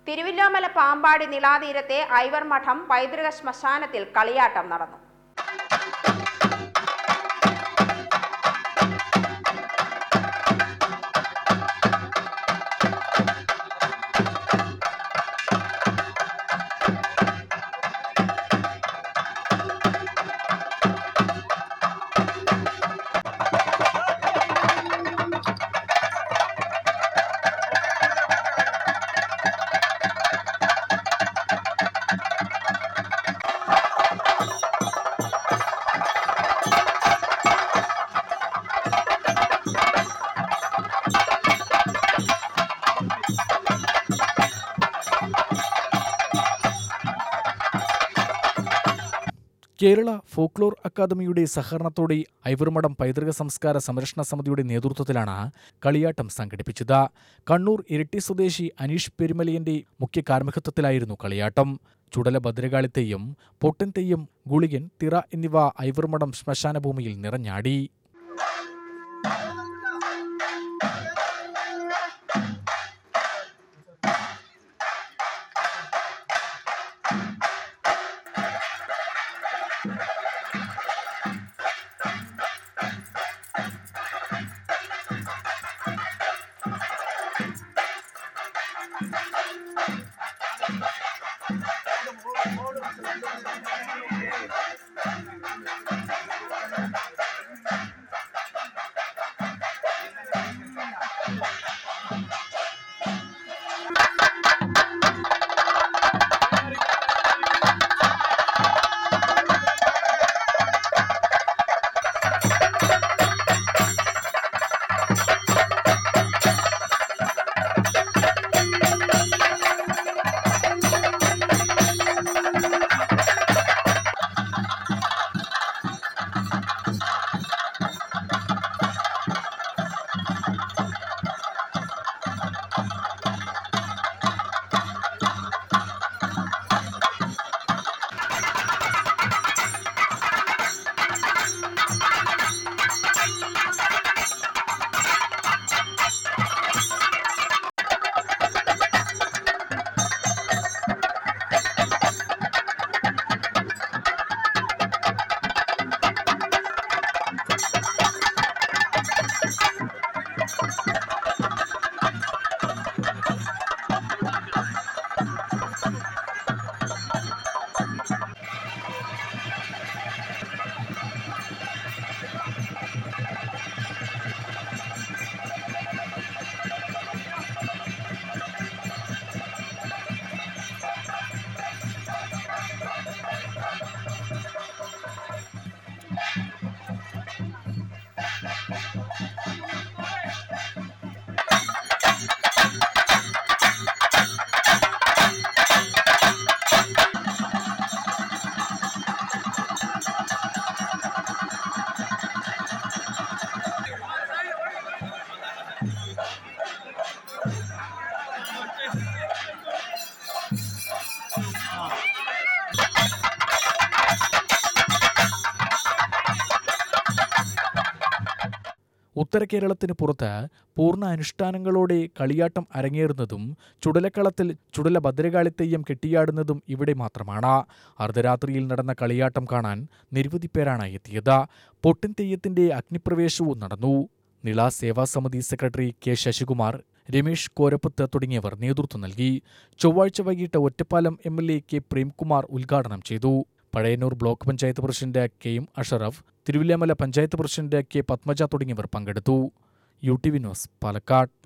തിരുവില്ലോമല പാമ്പാടി നിളാതീരത്തെ ഐവർ മഠം പൈതൃക ശ്മശാനത്തിൽ കളിയാട്ടം നടന്നു. കേരള ഫോക്ലോർ അക്കാദമിയുടെ സഹകരണത്തോടെ ഐവർ പൈതൃക സംസ്കാര സംരക്ഷണ സമിതിയുടെ നേതൃത്വത്തിലാണ് കളിയാട്ടം സംഘടിപ്പിച്ചത്. കണ്ണൂർ ഇരിട്ടി സ്വദേശി അനീഷ് പെരുമലയന്റെ മുഖ്യ കാർമ്മികത്വത്തിലായിരുന്നു കളിയാട്ടം. ചുടല ഭദ്രകാളി തെയ്യം, പൊട്ടൻ തെയ്യം, ഗുളികൻ, തിറ എന്നിവ ഐവർ ശ്മശാനഭൂമിയിൽ നിറഞ്ഞാടി. ഉത്തര കേരളത്തിന് പുറത്ത് പൂർണ്ണ അനുഷ്ഠാനങ്ങളോടെ കളിയാട്ടം അരങ്ങേറുന്നതും ചുടലക്കളത്തിൽ ചുടല ഭദ്രകാളി തെയ്യം കെട്ടിയാടുന്നതും ഇവിടെ മാത്രമാണ്. അർദ്ധരാത്രിയിൽ നടന്ന കളിയാട്ടം കാണാൻ നിരവധി പേരാണ് എത്തിയത്. പൊട്ടിൻ തെയ്യത്തിന്റെ അഗ്നിപ്രവേശവും നടന്നു. നിള സേവാ സമിതി സെക്രട്ടറി കെ ശശികുമാർ, രമേഷ് കോരപ്പത്ത് തുടങ്ങിയവർ നേതൃത്വം നൽകി. ചൊവ്വാഴ്ച വൈകിട്ട് ഒറ്റപ്പാലം MLA കെ പ്രേംകുമാർ ഉദ്ഘാടനം ചെയ്തു. Pazhayannur block panchayat president KM Ashraf, Thiruvilwamala panchayat president K Padmaja തുടങ്ങിയവർ പങ്കെടുത്തു. UTV news, Palakkad.